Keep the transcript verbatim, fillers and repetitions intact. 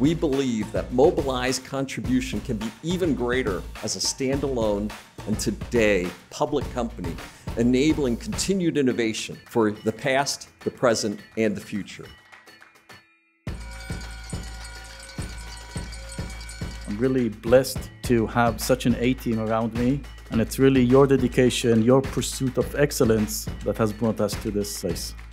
we believe that Mobileye's contribution can be even greater as a standalone and today public company, enabling continued innovation for the past, the present, and the future. I'm really blessed to have such an A-team around me, and it's really your dedication, your pursuit of excellence that has brought us to this place.